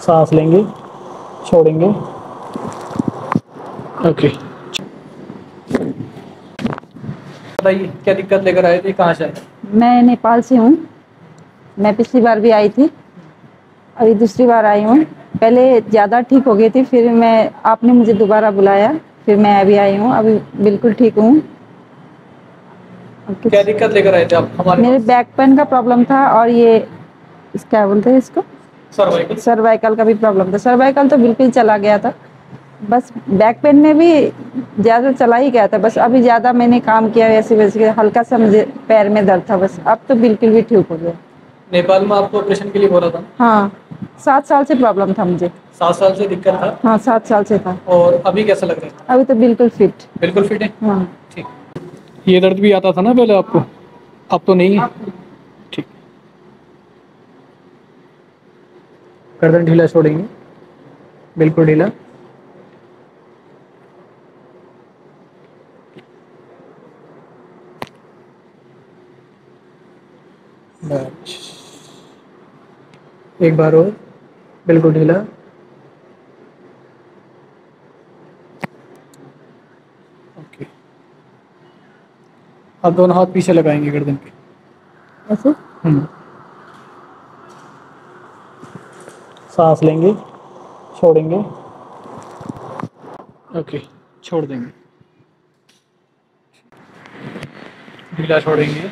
सांस लेंगे, छोड़ेंगे। ओके। बताइए क्या दिक्कत लेकर आए थे, कहाँ से आए? मैं नेपाल से हूँ। मैं पिछली बार भी आई थी, अभी दूसरी बार आई हूँ। पहले ज़्यादा ठीक हो गई थी, फिर आपने मुझे दोबारा बुलाया, फिर मैं अभी आई हूँ। अभी बिल्कुल ठीक हूँ। क्या दिक्कत लेकर आए थे आप हमारे मेरे पास? बैक पेन का प्रॉब्लम था, और ये क्या बोलते हैं इसको, सर्वाइकल। सर्वाइकल का भी प्रॉब्लम था। सर्वाइकल तो बिल्कुल चला गया था, बस बैक पेन में भी ज़्यादा चला ही गया था। बस अभी ज़्यादा मैंने काम किया, ऐसी वजह से हल्का सा मुझे पैर में दर्द था, बस अब तो बिल्कुल भी ठीक हो गया। नेपाल में आपको ऑपरेशन के लिए बोला था? हाँ, 7 साल से प्रॉब्लम था मुझे। 7 साल से दिक्कत था? हाँ, 7 साल से था। और अभी कैसा लग रहा है? अभी तो बिल्कुल फिट। बिल्कुल फिट है? हाँ। ठीक। ये दर्द भी आता था ना पहले आपको? अब तो नहीं है? ठीक। गर्दन ढीला छोड़ेंगे, बिल्कुल ढीला। बस एक बार और, बिल्कुल ढीला। ओके। अब दोनों हाथ पीछे लगाएंगे गर्दन के ऐसे। सांस लेंगे, छोड़ेंगे। ओके, छोड़ देंगे। ढीला छोड़ेंगे।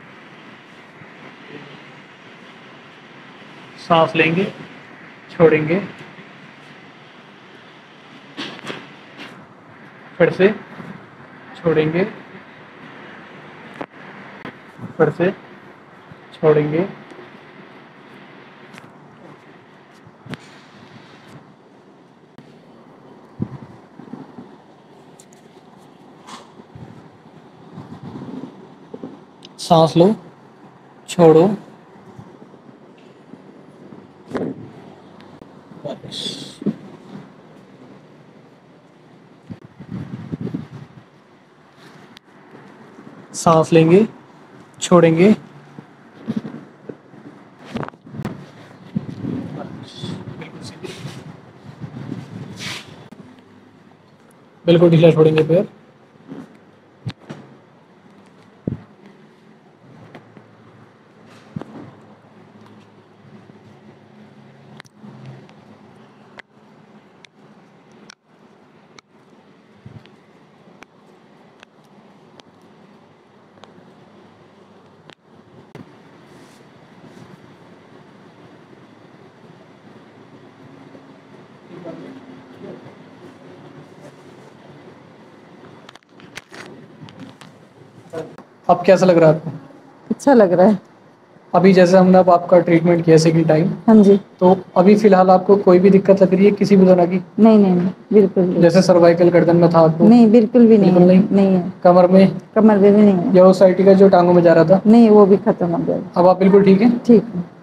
सांस लेंगे, छोड़ेंगे। फिर से छोड़ेंगे, फिर से छोड़ेंगे। सांस लो, छोड़ो। बस। सांस लेंगे, छोड़ेंगे। बिल्कुल ढीला छोड़ेंगे पैर। अब कैसा लग रहा है आपको? अच्छा लग रहा है। अभी जैसे हमने अब आपका ट्रीटमेंट किया सेकंड टाइम, हाँ जी। तो अभी फिलहाल आपको कोई भी दिक्कत लग रही है किसी भी तरह की? नहीं नहीं नहीं, बिल्कुल नहीं। जैसे सर्वाइकल गर्दन में था आपको? नहीं, बिल्कुल भी नहीं बिल्कुल है। नहीं? नहीं है। कमर में? कमर में भी नहीं है। या उस साइड का जो टांगों में जा रहा था? नहीं, वो भी खत्म हो गया। अब आप बिल्कुल ठीक है? ठीक है।